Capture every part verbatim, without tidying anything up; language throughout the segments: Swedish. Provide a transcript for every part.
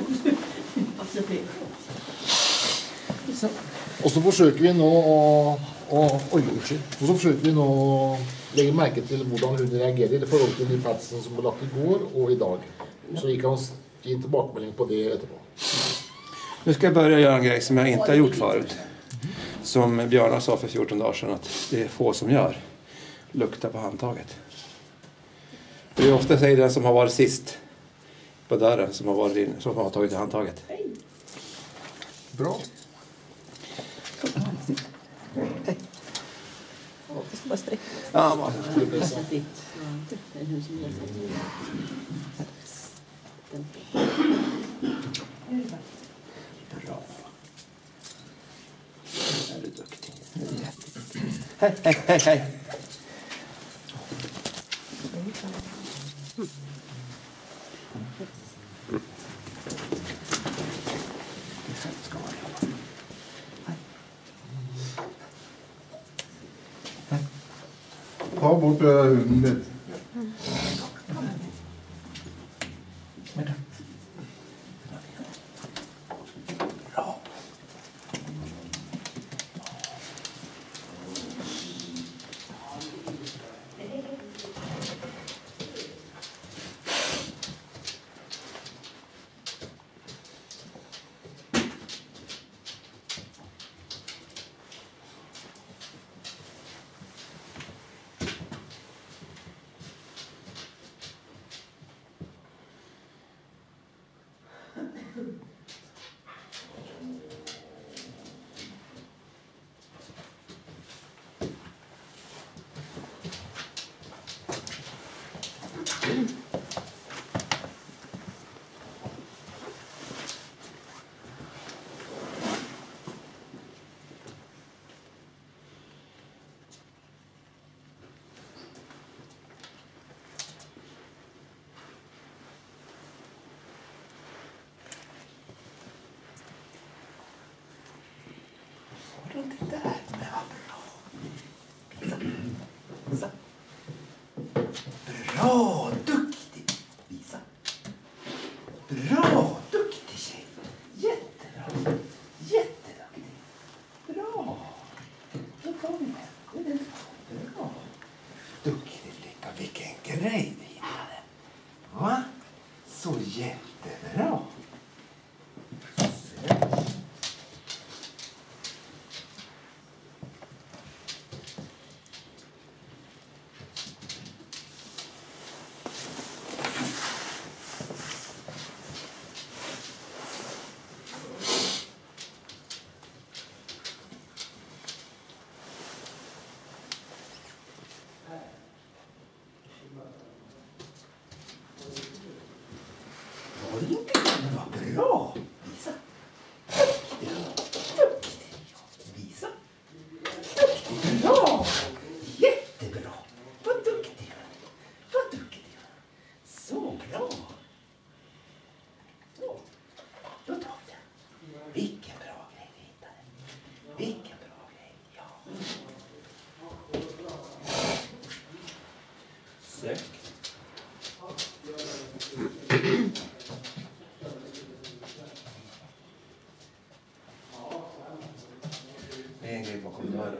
Så. Och så försöker vi nu och, och, oj, och så försöker vi nu lägga märke till hur hunden reagerar i förhållande till den platsen som var lagt igår och idag. Så vi kan ge en tillbakemelding på det efterpå. Nu ska jag börja göra en grej som jag inte har gjort förut. Som Björn sa för fjorton dagar sedan att det är få som gör. Lukta på handtaget. Det är ofta säger den som har varit sist på dörren som har, varit in, som har tagit i handtaget. Bra. Ja, bara. Bra. Är du duktig? Hej, hej, hej, hej. Ta bort hunden lite. Det där, men vad bra. Så. Bra, duktig, Lisa. Bra, duktig tjej. Jättebra. Jätteduktig. Bra. Då tar vi med. Bra. Duktig flicka, vilken grej du hittade. Va? Så jättebra. Bra, Lisa. Duktig. Lisa. Duktig. Bra. Jättebra. Vad duktig. Vad duktig. Så bra. Så. Då tar vi det. Vilken bra grej vi hittade. Vilken bra grej. Ja. Sök. Det är en grej bakom dörren.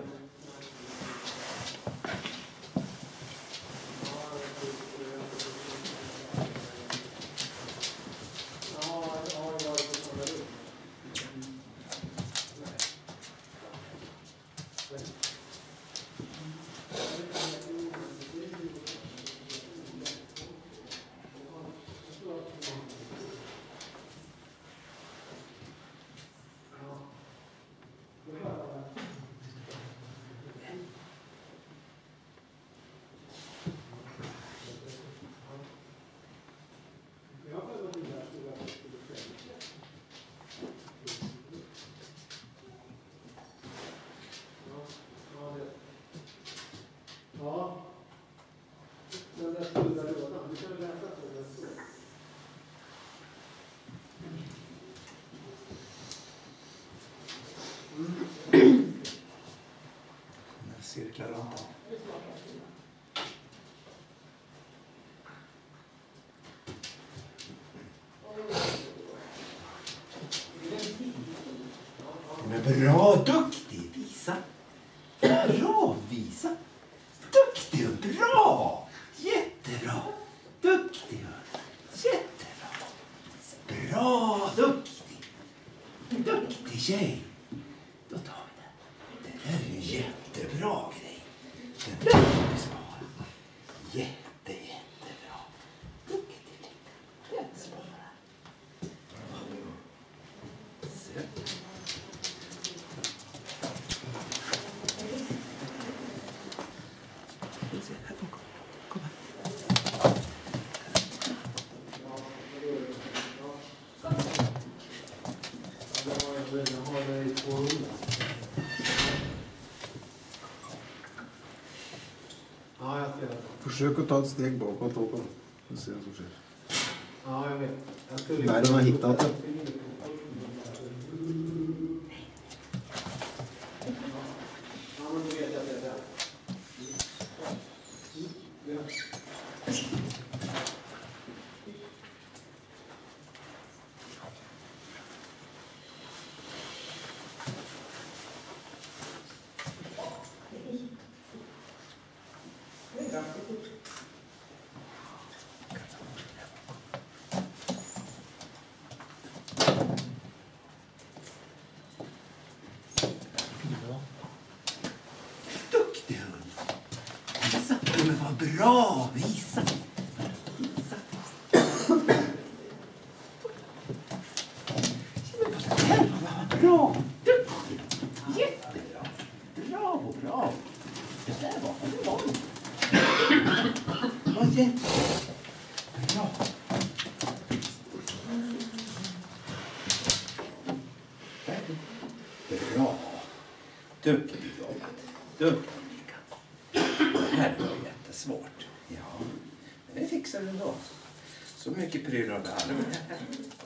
Bra, duktig, visa. Bra, visa. Duktig och bra. Jättebra. Duktig och jättebra. Bra, duktig. Duktig tjej. Då tar vi den. Det där är en jättebra grej. Den där får vi spara. Jätte, jättebra. Duktig flicka. Den sparar. Så. Kom här. Försök att ta ett steg bakåt, Håkon. Vi ser vad som sker. Ja, jag vet. Jag skulle... Där de har hittat det. Ja, men då vet jag att det är där. Duktig hund. Visa. Men vad bra. Visa. Visa. Men vad bra. Duktig. Jättebra. Bravo, bravo. Det där var det var. Vad jättebra. Bra. Duktig jobbat. Duktig. Det här var jättesvårt. Ja, men det fixar du då. Så mycket prylar och